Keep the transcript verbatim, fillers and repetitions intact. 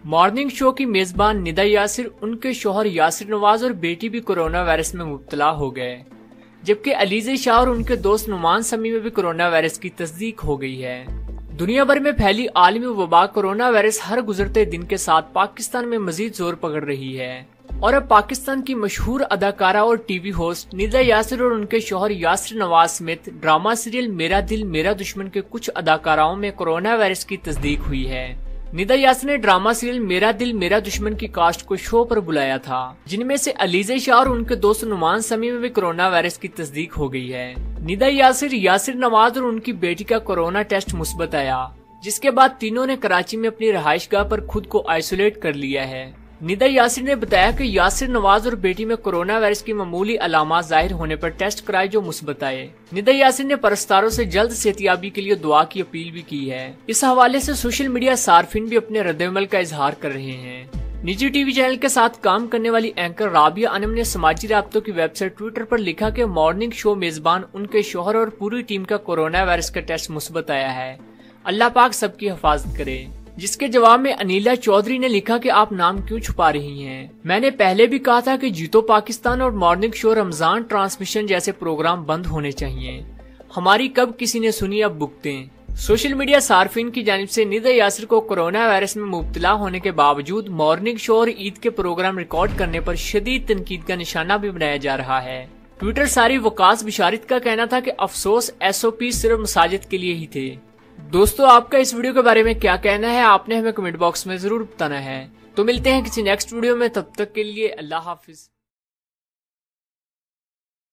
Morning show की मेजबान निदा यासिर, उनके शौहर यासिर नवाज और बेटी भी कोरोना वायरस में मुब्तला हो गए, जबकि अलीज़े शाह और उनके दोस्त नुमान समी में भी कोरोना वायरस की तस्दीक हो गई है। दुनिया भर में फैली आलमी वबा कोरोना वायरस हर गुजरते दिन के साथ पाकिस्तान में मजीद जोर पकड़ रही है और अब पाकिस्तान की मशहूर अदाकारा और टीवी होस्ट निदा यासिर और उनके शौहर यासिर नवाज समेत ड्रामा सीरियल मेरा दिल मेरा दुश्मन के कुछ अदाकाराओं में कोरोना वायरस की तस्दीक हुई है। निदा यासिर ने ड्रामा सीरियल मेरा दिल मेरा दुश्मन की कास्ट को शो पर बुलाया था, जिनमें से अलीज़े शाह और उनके दोस्त नुमान समी में भी कोरोना वायरस की तस्दीक हो गई है। निदा यासिर, यासिर नवाज और उनकी बेटी का कोरोना टेस्ट मुस्बत आया, जिसके बाद तीनों ने कराची में अपनी रहायशगाह पर खुद को आइसोलेट कर लिया है। निदा यासिर ने बताया कि यासिर नवाज और बेटी में कोरोना वायरस की मामूली अलामात जाहिर होने पर टेस्ट कराए जो मुस्बत आए। निदा यासिर ने परस्तारों से जल्द सेहतियाबी के लिए दुआ की अपील भी की है। इस हवाले से सोशल मीडिया सार्फिन भी अपने रद्द-ए-अमल का इजहार कर रहे हैं। निजी टीवी चैनल के साथ काम करने वाली एंकर राबिया अनम ने समाजी राब्तों की वेबसाइट ट्विटर पर लिखा कि मॉर्निंग शो मेजबान उनके शौहर और पूरी टीम का कोरोना वायरस का टेस्ट मुस्बत आया है, अल्लाह पाक सबकी हिफाजत करे। जिसके जवाब में अनिला चौधरी ने लिखा कि आप नाम क्यों छुपा रही हैं? मैंने पहले भी कहा था कि जीतो पाकिस्तान और मॉर्निंग शो रमजान ट्रांसमिशन जैसे प्रोग्राम बंद होने चाहिए। हमारी कब किसी ने सुनी, अब भुगतें। सोशल मीडिया सार्फिन की जानिब से निदा यासिर को कोरोना वायरस में मुब्तला होने के बावजूद मॉर्निंग शो और ईद के प्रोग्राम रिकॉर्ड करने पर शदीद तनकीद का निशाना भी बनाया जा रहा है। ट्विटर सारी वकास बिशारत का कहना था कि अफसोस एस ओ पी सिर्फ मसाजिद के लिए ही थे। दोस्तों, आपका इस वीडियो के बारे में क्या कहना है, आपने हमें कमेंट बॉक्स में जरूर बताना है। तो मिलते हैं किसी नेक्स्ट वीडियो में, तब तक के लिए अल्लाह हाफिज।